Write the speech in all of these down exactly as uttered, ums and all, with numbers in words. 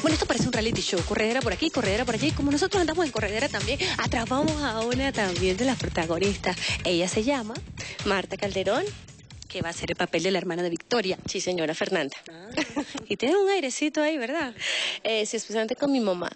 Bueno, esto parece un reality show, corredera por aquí, corredera por allí. Como nosotros andamos en corredera también, atrapamos a una también de las protagonistas. Ella se llama Marta Calderón. que va a ser el papel de la hermana de Victoria. Sí, señora Fernanda. Ah, y tiene un airecito ahí, ¿verdad? Eh, sí, especialmente con mi mamá.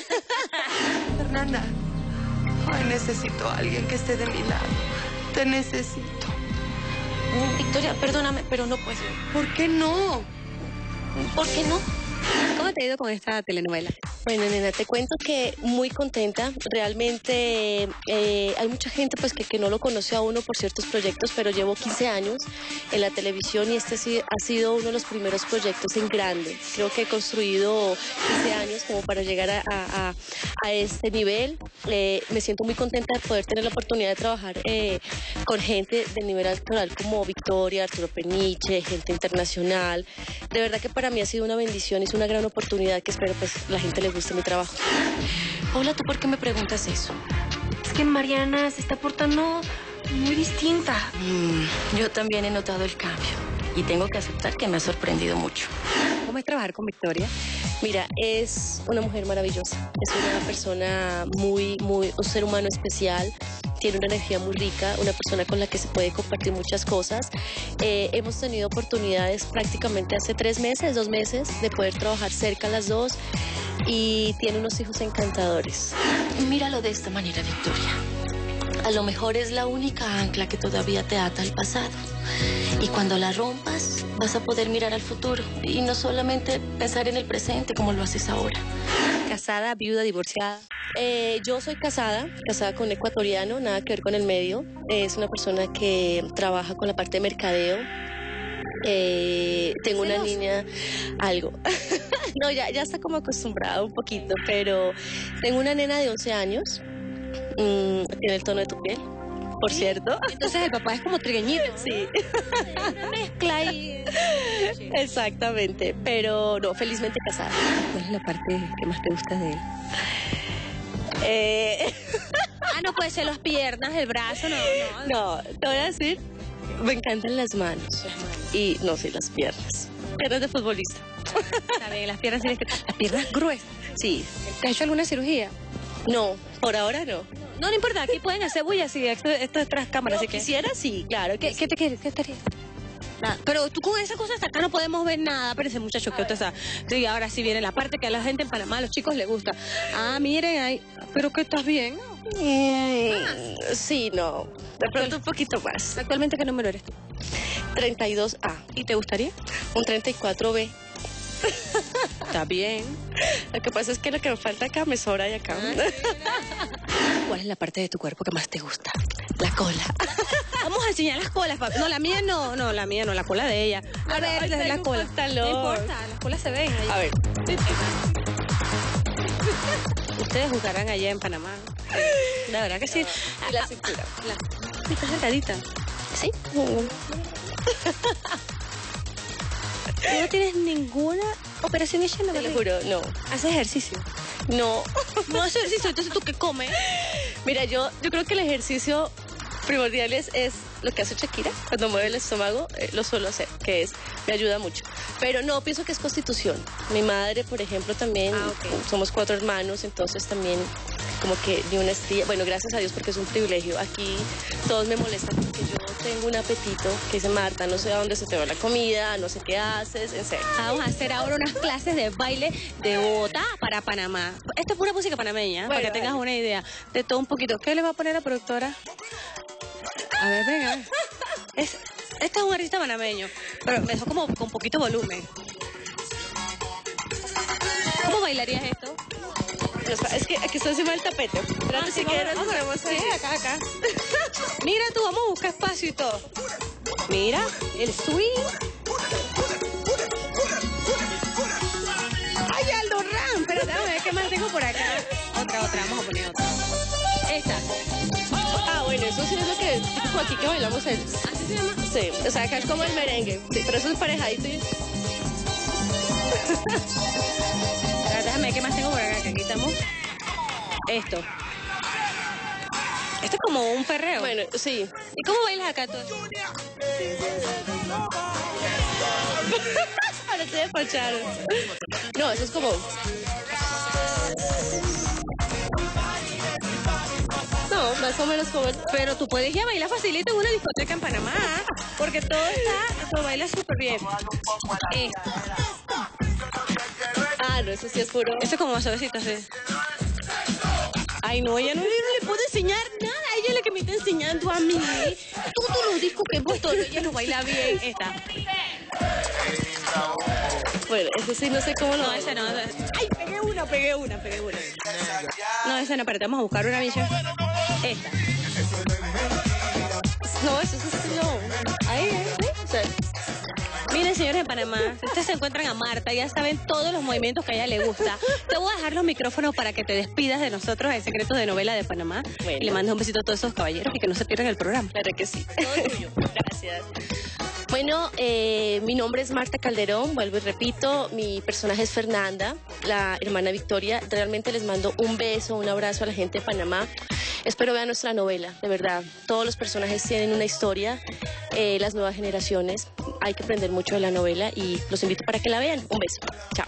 Fernanda, ay, necesito a alguien que esté de mi lado. Te necesito. Victoria, perdóname, pero no puedo. ¿Por qué no? ¿Por qué no? ¿Cómo te ha ido con esta telenovela? Bueno, nena, te cuento que muy contenta. Realmente eh, hay mucha gente pues que, que no lo conoce a uno por ciertos proyectos, pero llevo quince años en la televisión y este sí ha sido uno de los primeros proyectos en grande. Creo que he construido quince años como para llegar a, a, a este nivel. Eh, me siento muy contenta de poder tener la oportunidad de trabajar eh, con gente de nivel actoral como Victoria, Arturo Peniche, gente internacional. De verdad que para mí ha sido una bendición, es una gran oportunidad que espero pues la gente le guste mi trabajo. Paula, ¿tú por qué me preguntas eso? Es que Mariana se está portando muy distinta. Mm, yo también he notado el cambio y tengo que aceptar que me ha sorprendido mucho. ¿Cómo es trabajar con Victoria? Mira, es una mujer maravillosa, es una persona muy, muy, un ser humano especial, tiene una energía muy rica, una persona con la que se puede compartir muchas cosas. Eh, hemos tenido oportunidades prácticamente hace tres meses, dos meses, de poder trabajar cerca las dos y tiene unos hijos encantadores. Míralo de esta manera, Victoria. A lo mejor es la única ancla que todavía te ata al pasado. Y cuando la rompas, vas a poder mirar al futuro y no solamente pensar en el presente como lo haces ahora. ¿Casada, viuda, divorciada? Eh, yo soy casada, casada con un ecuatoriano, nada que ver con el medio. Es una persona que trabaja con la parte de mercadeo. Eh, tengo una niña, algo. No, ya, ya está como acostumbrada un poquito, pero tengo una nena de once años. Mm, tiene el tono de tu piel, por cierto. Entonces el papá es como trigueñito. Sí. Una mezcla y... Exactamente, pero no, felizmente casada. ¿Cuál es la parte que más te gusta de él? Eh... Ah, no puede ser las piernas, el brazo, no, no. No, te voy a decir, me encantan las manos. Las manos. Y no sé, las piernas. Piernas de futbolista. Está bien, las piernas tienes que... Las piernas gruesas. Sí. ¿Te has hecho alguna cirugía? No, por ahora no. No, no importa, aquí pueden hacer bulla, sí, esto, esto es tras cámaras, No, así que... quisiera, sí, claro. ¿Qué, Que ¿Qué te quieres? ¿Qué te quieres? Nada. Pero tú con esa cosa hasta acá no podemos ver nada. Pero ese muchacho que usted sabe. Sí, ahora sí viene la parte que a la gente en Panamá, a los chicos les gusta. Ah, miren ahí. ¿Pero que estás bien? Mm, sí, no. De pronto un poquito más. ¿Actualmente qué número eres tú? treinta y dos A. ¿Y te gustaría? Un treinta y cuatro B. Está bien. Lo que pasa es que lo que me falta acá me sobra de acá. ¿Cuál es la parte de tu cuerpo que más te gusta? La cola. Vamos a enseñar las colas, papi. No, la mía no, no, la mía no, la cola de ella. A Bueno, ver, ahí desde tengo la un cola. pantalón. No importa, las colas se ven. Ahí. A ver. Ustedes jugarán allá en Panamá. La verdad que sí. Y la cintura. La... Está sentadita. Sí. ¿Tú no tienes ninguna operación hecha en la Te lo barriga? juro, no. ¿Haces ejercicio? No. No haces ejercicio, entonces ¿tú qué comes? Mira, yo, yo creo que el ejercicio primordial es, es lo que hace Shakira cuando mueve el estómago, eh, lo suelo hacer, que es, me ayuda mucho. Pero no, pienso que es constitución. Mi madre, por ejemplo, también, Ah, okay. somos cuatro hermanos, entonces también como que ni una estilla, bueno, gracias a Dios porque es un privilegio. Aquí todos me molestan porque yo tengo un apetito que dice, Marta, no sé a dónde se te va la comida, no sé qué haces, en serio. Vamos a hacer ahora unas clases de baile de Bogotá para Panamá. Esto es pura música panameña, Bueno, para que tengas vale. una idea de todo un poquito. ¿Qué le va a poner la productora? A ver, venga. Es, este es un artista panameño, pero me dejó como con poquito volumen. ¿Cómo bailarías esto? Es que aquí está encima del tapete. Espérate, Ah, si sí, quieres, vamos, hacemos sí, ahí. acá, acá. Mira tú, vamos a buscar espacio y todo. Mira, el swing. ¡Ay, Aldo Ram! Espérate, déjame ver qué más tengo por acá. Otra, otra, vamos a poner otra. Esta. Ah, bueno, eso sí es lo que típico aquí que bailamos el... ¿Así se llama? Sí, o sea, acá es como el merengue, sí, pero eso es parejadito y... Espérate, déjame ver qué más tengo por acá, que aquí estamos. Esto. Esto es como un perreo. Bueno, sí. ¿Y cómo bailas acá tú? Ahora te despacharon. No, eso es como... No, más o menos como... Pero tú puedes ir a bailar facilito en una discoteca en Panamá, porque todo está, todo baila súper bien. Esto. Ah, no, eso sí es puro... Eso es como suavecito, así. Ay, no, ella no, no le puedo enseñar nada. Ella es la que me está enseñando a mí. Todos los discos que he puesto, ella lo baila bien. Esta. Bueno, eso sí, no sé cómo lo... No, esa no. Ay, pegué una, pegué una, pegué una. No, esa no, espérate, vamos a buscar una bicha. Esta. No, eso sí, no. Ahí, ahí, ¿sí? O sea, miren, señores de Panamá, si ustedes se encuentran a Marta, ya saben todos los movimientos que a ella le gusta. Te voy a dejar los micrófonos para que te despidas de nosotros en Secretos de Novela de Panamá. Bueno. Y le mandes un besito a todos esos caballeros y que no se pierdan el programa. claro que sí. Todo tuyo. Gracias. Bueno, eh, mi nombre es Marta Calderón, vuelvo y repito, mi personaje es Fernanda, la hermana Victoria. Realmente les mando un beso, un abrazo a la gente de Panamá. Espero vean nuestra novela, de verdad. Todos los personajes tienen una historia, eh, las nuevas generaciones. Hay que aprender mucho de la novela y los invito para que la vean. Un beso. Chao.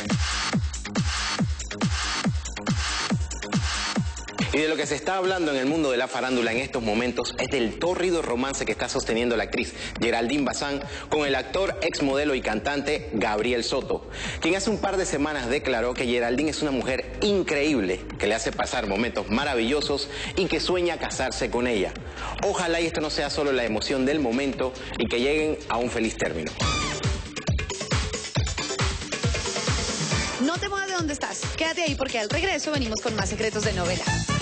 Y de lo que se está hablando en el mundo de la farándula en estos momentos es del tórrido romance que está sosteniendo la actriz Geraldine Bazán con el actor, exmodelo y cantante Gabriel Soto, quien hace un par de semanas declaró que Geraldine es una mujer increíble, que le hace pasar momentos maravillosos y que sueña casarse con ella. Ojalá y esto no sea solo la emoción del momento y que lleguen a un feliz término. No te muevas de donde estás. Quédate ahí porque al regreso venimos con más Secretos de Novela.